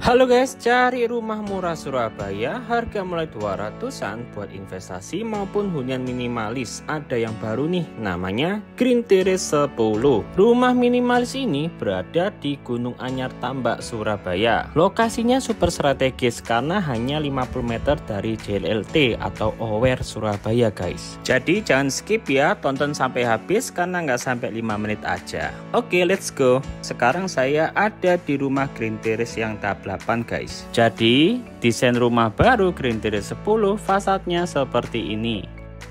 Halo guys, cari rumah murah Surabaya, harga mulai 200-an buat investasi maupun hunian minimalis. Ada yang baru nih, namanya Green Terrace 10. Rumah minimalis ini berada di Gunung Anyar Tambak, Surabaya. Lokasinya super strategis karena hanya 50 meter dari JLT atau Ower Surabaya guys. Jadi jangan skip ya, tonton sampai habis karena nggak sampai 5 menit aja. Oke, let's go. Sekarang saya ada di rumah Green Terrace yang tahap 8 guys. Jadi desain rumah baru Green Terrace 10 fasadnya seperti ini,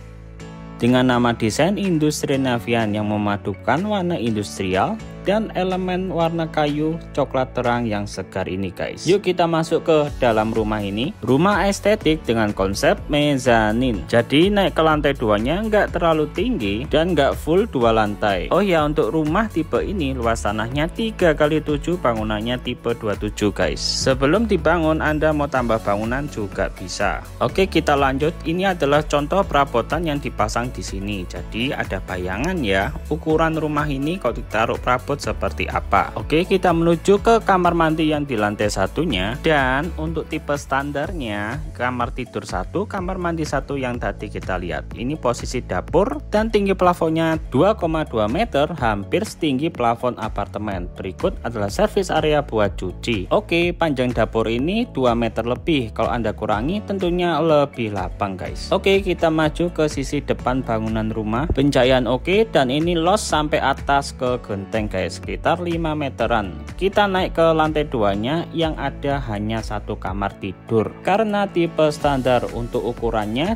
dengan nama desain Industri Navian yang memadukan warna industrial dan elemen warna kayu coklat terang yang segar ini guys. Yuk kita masuk ke dalam rumah ini. Rumah estetik dengan konsep mezanin. Jadi naik ke lantai 2-nya nggak terlalu tinggi dan nggak full 2 lantai. Oh ya, untuk rumah tipe ini luas tanahnya 3x7, bangunannya tipe 27 guys. Sebelum dibangun Anda mau tambah bangunan juga bisa. Oke, kita lanjut. Ini adalah contoh perabotan yang dipasang di sini. Jadi ada bayangan ya ukuran rumah ini kalau ditaruh perabot seperti apa. Oke, kita menuju ke kamar mandi yang di lantai satunya, dan untuk tipe standarnya kamar tidur 1, kamar mandi 1 yang tadi kita lihat. Ini posisi dapur dan tinggi plafonnya 2,2 meter, hampir setinggi plafon apartemen. Berikut adalah servis area buat cuci. Oke, panjang dapur ini 2 meter lebih. Kalau Anda kurangi tentunya lebih lapang guys. Oke, kita maju ke sisi depan bangunan rumah. Pencahayaan oke, dan ini los sampai atas ke genteng guys, sekitar 5 meteran. Kita naik ke lantai 2-nya yang ada hanya 1 kamar tidur karena tipe standar. Untuk ukurannya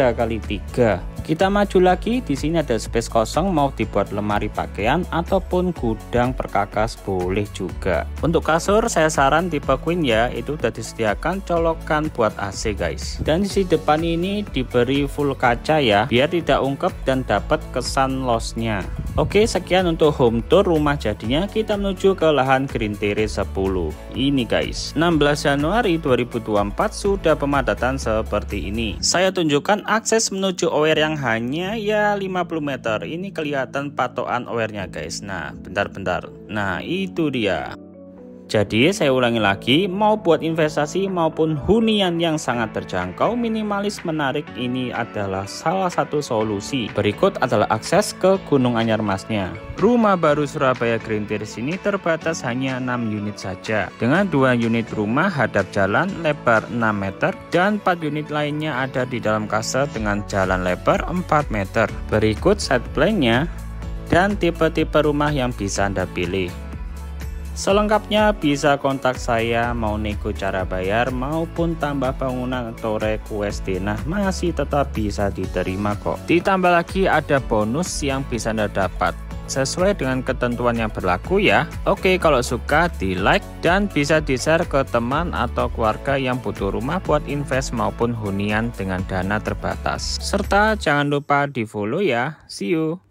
3x3. Kita maju lagi, di sini ada space kosong, mau dibuat lemari pakaian ataupun gudang perkakas boleh juga. Untuk kasur saya saran tipe queen ya, itu sudah disediakan colokan buat AC guys. Dan di sisi depan ini diberi full kaca ya, biar tidak ungkep dan dapat kesan losnya. Oke, sekian untuk home tour rumah jadinya. Kita menuju ke lahan Green Terrace 10 ini guys. 16 Januari 2024 sudah pemadatan seperti ini. Saya tunjukkan akses menuju Ower yang hanya ya 50 meter. Ini kelihatan patokan Owernya guys. Nah, bentar-bentar. Nah, itu dia. Jadi saya ulangi lagi, mau buat investasi maupun hunian yang sangat terjangkau, minimalis, menarik, ini adalah salah satu solusi. Berikut adalah akses ke Gunung Anyar Masnya. Rumah baru Surabaya Green Terrace ini terbatas hanya 6 unit saja, dengan 2 unit rumah hadap jalan lebar 6 meter dan 4 unit lainnya ada di dalam kase dengan jalan lebar 4 meter. Berikut set plan-nya dan tipe-tipe rumah yang bisa Anda pilih. Selengkapnya bisa kontak saya, mau nego cara bayar maupun tambah bangunan atau request denah masih tetap bisa diterima kok. Ditambah lagi ada bonus yang bisa Anda dapat sesuai dengan ketentuan yang berlaku ya. Oke, kalau suka di like dan bisa di share ke teman atau keluarga yang butuh rumah buat invest maupun hunian dengan dana terbatas. Serta jangan lupa di follow ya. See you.